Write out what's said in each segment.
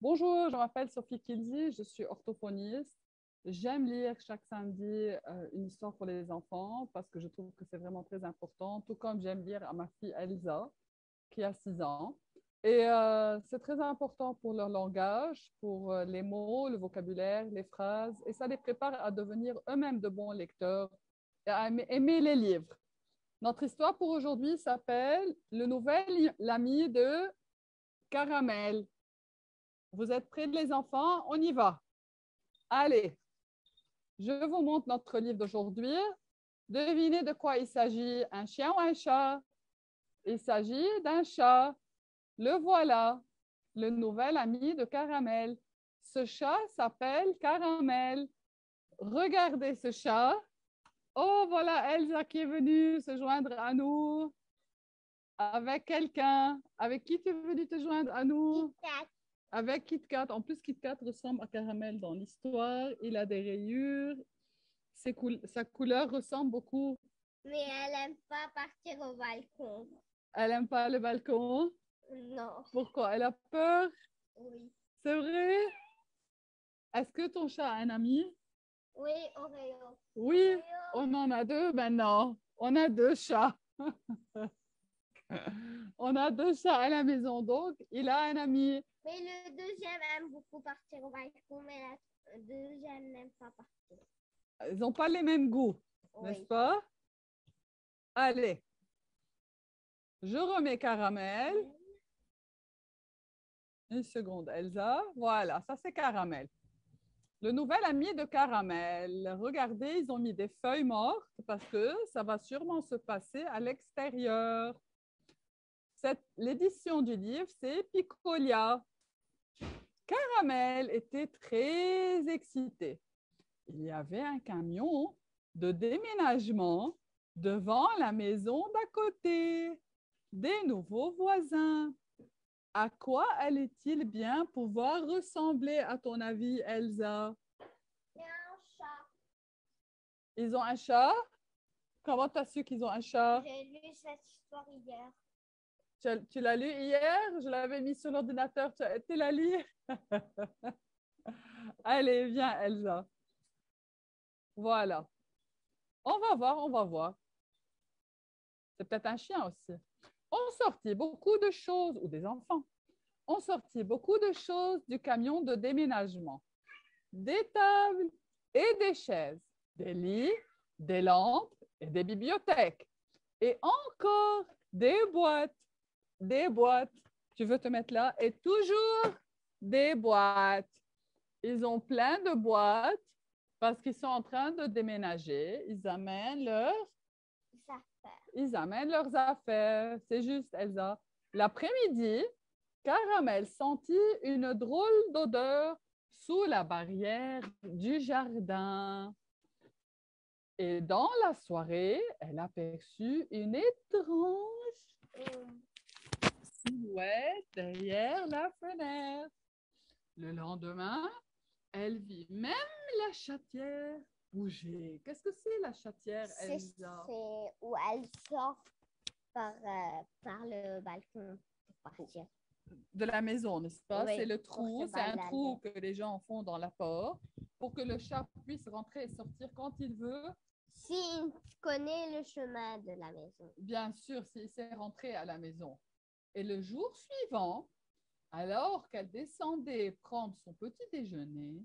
Bonjour, je m'appelle Sophie Kilzi, je suis orthophoniste. J'aime lire chaque samedi une histoire pour les enfants parce que je trouve que c'est vraiment très important, tout comme j'aime lire à ma fille Elsa, qui a 6 ans. Et c'est très important pour leur langage, pour les mots, le vocabulaire, les phrases, et ça les prépare à devenir eux-mêmes de bons lecteurs et à aimer les livres. Notre histoire pour aujourd'hui s'appelle Le nouvel ami de Caramel. Vous êtes prêts, les enfants? On y va. Allez, je vous montre notre livre d'aujourd'hui. Devinez de quoi il s'agit. Un chien ou un chat? Il s'agit d'un chat. Le voilà, le nouvel ami de Caramel. Ce chat s'appelle Caramel. Regardez ce chat. Oh, voilà Elsa qui est venue se joindre à nous avec quelqu'un. Avec qui tu es venu te joindre à nous? Avec Kit Kat. En plus, Kit Kat ressemble à Caramel dans l'histoire. Il a des rayures. Sa couleur ressemble beaucoup. Mais elle n'aime pas partir au balcon. Elle n'aime pas le balcon. Non. Pourquoi? Elle a peur? Oui. C'est vrai? Est-ce que ton chat a un ami? Oui, Oreo. Oui, Oreo. on en a deux maintenant. On a deux chats. On a deux chats à la maison, donc il a un ami. Mais le deuxième aime beaucoup partir au balcon, mais la deuxième n'aime pas partir. Ils n'ont pas les mêmes goûts, n'est-ce Oui. pas? Allez, je remets Caramel. Une seconde, Elsa. Voilà, ça c'est Caramel. Le nouvel ami de Caramel. Regardez, ils ont mis des feuilles mortes parce que ça va sûrement se passer à l'extérieur. L'édition du livre, c'est Picolia. Caramel était très excité. Il y avait un camion de déménagement devant la maison d'à côté. Des nouveaux voisins. À quoi allait-il bien pouvoir ressembler, à ton avis, Elsa? C'est un chat. Ils ont un chat? Comment tu as su qu'ils ont un chat? J'ai lu cette histoire hier. Tu l'as lu hier? Je l'avais mis sur l'ordinateur. Tu as été la lire? Allez, viens, Elsa. Voilà. On va voir, on va voir. C'est peut-être un chien aussi. On sortit beaucoup de choses, ou des enfants. On sortit beaucoup de choses du camion de déménagement. Des tables et des chaises, des lits, des lampes et des bibliothèques. Et encore des boîtes. Des boîtes. Tu veux te mettre là? Et toujours des boîtes. Ils ont plein de boîtes parce qu'ils sont en train de déménager. Ils amènent leurs affaires. C'est juste, Elsa. L'après-midi, Caramel sentit une drôle d'odeur sous la barrière du jardin. Et dans la soirée, elle aperçut une étrange silhouette derrière la fenêtre. Le lendemain, elle vit même la chatière bouger. Qu'est-ce que c'est la chatière, Elsa? C'est où elle sort par le balcon pour partir. De la maison, n'est-ce pas? Oui, C'est le pour trou, se c'est un balader. trou que les gens font dans la porte pour que le chat puisse rentrer et sortir quand il veut. S'il connaît le chemin de la maison. Bien sûr, s'il s'est rentré à la maison. Et le jour suivant, alors qu'elle descendait prendre son petit déjeuner,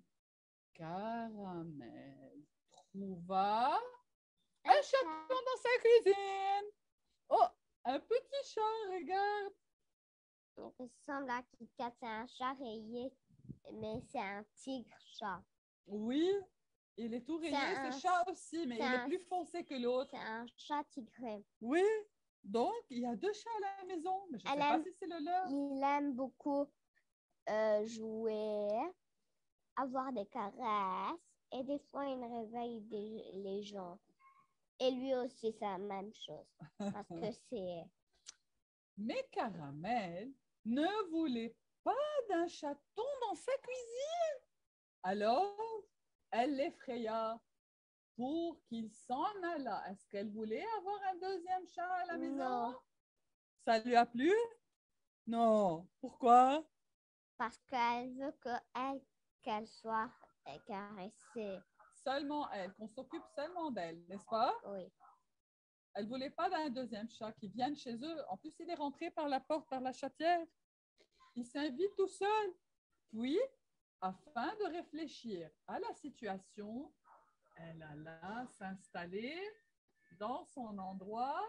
Caramel trouva un chaton dans sa cuisine. Oh, un petit chat, regarde. Il semble à qu'il casse un chat rayé, mais c'est un tigre-chat. Oui, il est tout rayé, un- ce chat aussi, mais c'est il est un- plus foncé que l'autre. C'est un chat tigré. Oui, donc il y a deux chats à la maison, mais je ne sais pas si c'est le leur. Il aime beaucoup jouer, avoir des caresses, et des fois il réveille les gens. Et lui aussi, c'est la même chose. Parce que c'est... Mais Caramel ne voulait pas d'un chaton dans sa cuisine. Alors, elle l'effraya pour qu'il s'en allât. Est-ce qu'elle voulait avoir un deuxième chat à la maison? Non. Ça lui a plu? Non. Pourquoi? Parce qu'elle veut qu'elle soit caressée. Seulement elle, qu'on s'occupe seulement d'elle, n'est-ce pas? Oui. Elle ne voulait pas d'un deuxième chat qui vienne chez eux. En plus, il est rentré par la porte, par la chatière. Il s'invite tout seul. Puis, afin de réfléchir à la situation, elle alla s'installer dans son endroit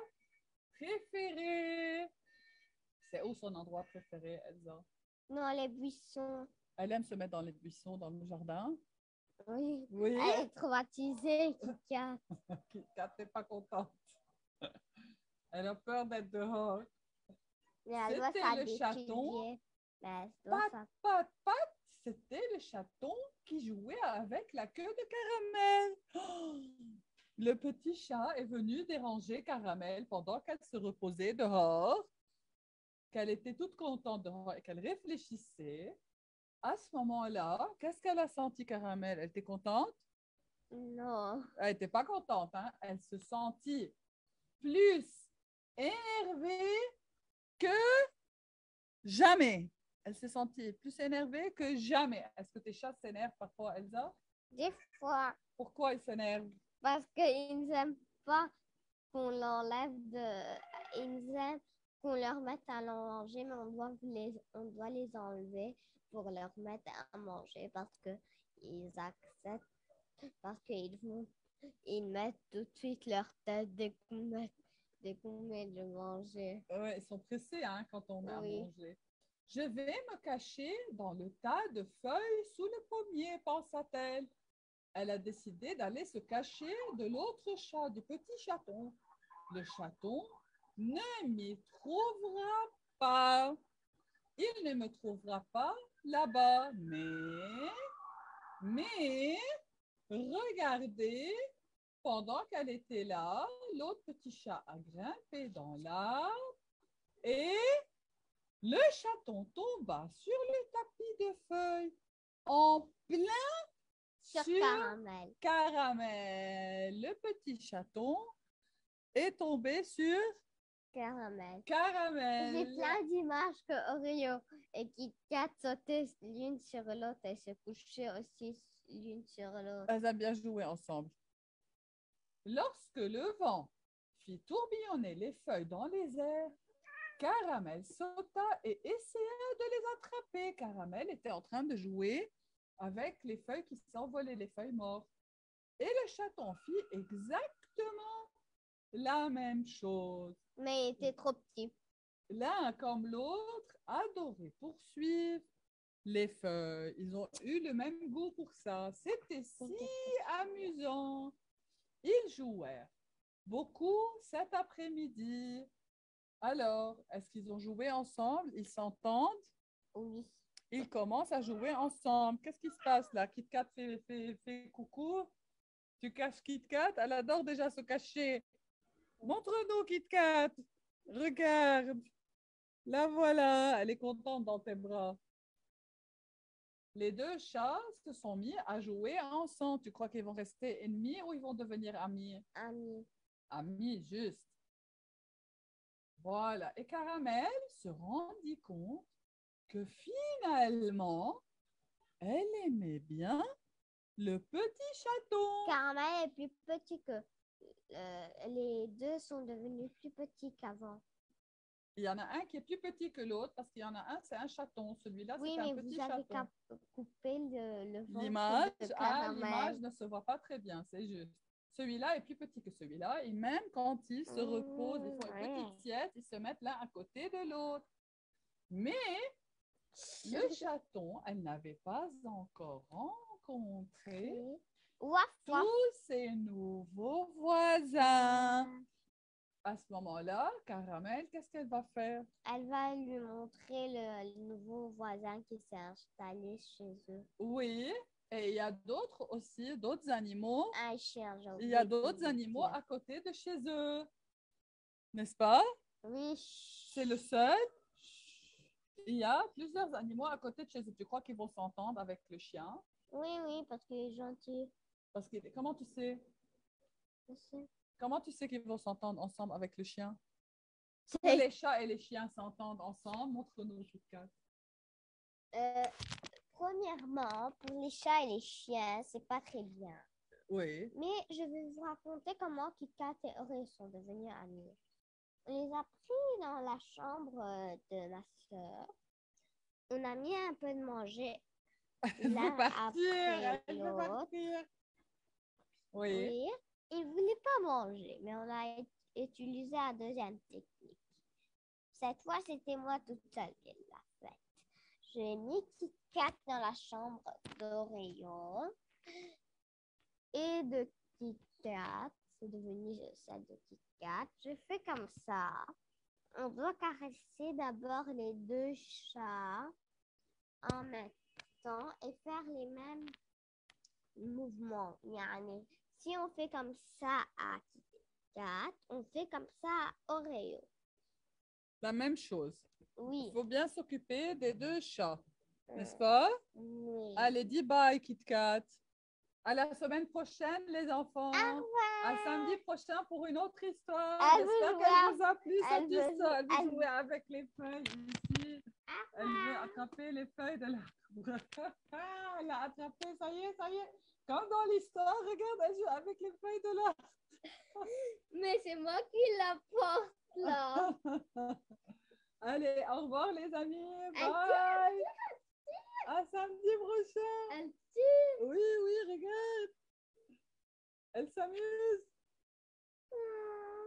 préféré. C'est où son endroit préféré, Elsa? Dans les buissons. Elle aime se mettre dans les buissons, dans le jardin. Oui. Oui. Elle est traumatisée, Kika. Kit Kat n'est pas contente. Elle a peur d'être dehors. Mais elle doit C'était le s'habituer. chaton. Mais elle doit Pat, pat, pat. C'était le chaton qui jouait avec la queue de Caramel. Oh! Le petit chat est venu déranger Caramel pendant qu'elle se reposait dehors, qu'elle était toute contente dehors et qu'elle réfléchissait. À ce moment-là, qu'est-ce qu'elle a senti, Caramel? Elle était contente? Non. Elle n'était pas contente, hein? Elle se sentit plus énervée que jamais. Elle s'est sentie plus énervée que jamais. Est-ce que tes chats s'énervent parfois, Elsa? Des fois. Pourquoi ils s'énervent? Parce qu'ils n'aiment pas qu'on l'enlève de. Ils aiment qu'on leur mette à manger, mais on doit les enlever pour leur mettre à manger parce qu'ils acceptent, parce ils mettent tout de suite leur tête dès qu'on met de manger. Ouais, ils sont pressés hein, quand on met à Oui. manger. Je vais me cacher dans le tas de feuilles sous le pommier, pensa-t-elle. Elle a décidé d'aller se cacher de l'autre chat, du petit chaton. Le chaton ne m'y trouvera pas. Il ne me trouvera pas là-bas. Mais, regardez, pendant qu'elle était là, l'autre petit chat a grimpé dans l'arbre et le chaton tomba sur le tapis de feuilles en plein Sur sur Caramel. Caramel. Le petit chaton est tombé sur Caramel. Caramel. J'ai plein d'images que Oreo et Kit Kat sautaient l'une sur l'autre et se couchaient aussi l'une sur l'autre. Elles aiment bien jouer ensemble. Lorsque le vent fit tourbillonner les feuilles dans les airs, Caramel sauta et essaya de les attraper. Caramel était en train de jouer avec les feuilles qui s'envolaient, les feuilles mortes. Et le chaton fit exactement la même chose. Mais il était trop petit. L'un comme l'autre adorait poursuivre les feuilles. Ils ont eu le même goût pour ça. C'était si amusant. Ils jouèrent beaucoup cet après-midi. Alors, est-ce qu'ils ont joué ensemble? Ils s'entendent? Oui. Ils commencent à jouer ensemble. Qu'est-ce qui se passe là? Kit Kat fait coucou. Tu caches Kit Kat? Elle adore déjà se cacher. Montre-nous Kit Kat. Regarde. La voilà. Elle est contente dans tes bras. Les deux chats se sont mis à jouer ensemble. Tu crois qu'ils vont rester ennemis ou ils vont devenir amis? Amis. Amis, juste. Voilà. Et Caramel se rendit compte que finalement, elle aimait bien le petit chaton. Caramel est plus petit que. Les deux sont devenus plus petits qu'avant. Il y en a un qui est plus petit que l'autre parce qu'il y en a un, c'est un chaton. Celui-là, Oui, c'est un mais petit vous avez chaton. coupé le ventre L'image, de l'image Caramel. ne se voit pas très bien, c'est juste. Celui-là est plus petit que celui-là et même quand ils se reposent, ils font une petite sieste, ils se mettent l'un à côté de l'autre. Mais le chaton, elle n'avait pas encore rencontré Waf, waf. tous ses nouveaux voisins. À ce moment-là, Caramel, qu'est-ce qu'elle va faire? Elle va lui montrer le nouveau voisin qui s'est installé chez eux. Oui, et il y a d'autres aussi, d'autres animaux. Un chien, j'ai Il y a oublié de d'autres le animaux dire. à côté de chez eux, n'est-ce pas? Oui. C'est le seul. Il y a plusieurs animaux à côté de chez eux. Tu crois qu'ils vont s'entendre avec le chien? Oui, oui, parce qu'il est gentil. Parce que comment tu sais? Je sais. Comment tu sais qu'ils vont s'entendre ensemble avec le chien? Que C'est les chats et les chiens s'entendent ensemble, montre-nous Kit Kat. Euh, Premièrement, pour les chats et les chiens, c'est pas très bien. Oui. Mais je vais vous raconter comment KitKat et Oreo sont devenus amis. On les a pris dans la chambre de ma soeur. On a mis un peu de manger Elle veut l'un partir, après elle veut l'autre. partir. Oui. Oui, ils ne voulaient pas manger, mais on a utilisé la deuxième technique. Cette fois, c'était moi toute seule qui l'a faite. J'ai mis KitKat dans la chambre d'Oreo et de KitKat. C'est devenu celle de KitKat. Je fais comme ça. On doit caresser d'abord les deux chats en même temps et faire les mêmes mouvements. Yani, si on fait comme ça à KitKat, on fait comme ça à Oreo. La même chose. Il Oui. faut bien s'occuper des deux chats, n'est-ce Euh, pas? oui. Allez, dis bye, KitKat. À la semaine prochaine, les Au enfants. À samedi revoir. prochain pour une autre histoire. Elle veut J'espère jouer, qu'elle vous a plu elle cette veut histoire. jouer, Elle veut jouer avec les feuilles ici. Elle veut attraper les feuilles de l'arbre. Elle a attrapé, ça y est, ça y est. Comme dans l'histoire, regarde, elle joue avec les feuilles de l'arbre. Mais c'est moi qui la porte là. Allez, au revoir les amis. Elle Bye. À samedi prochain. elle tire. Oui, oui, regarde. Elle s'amuse.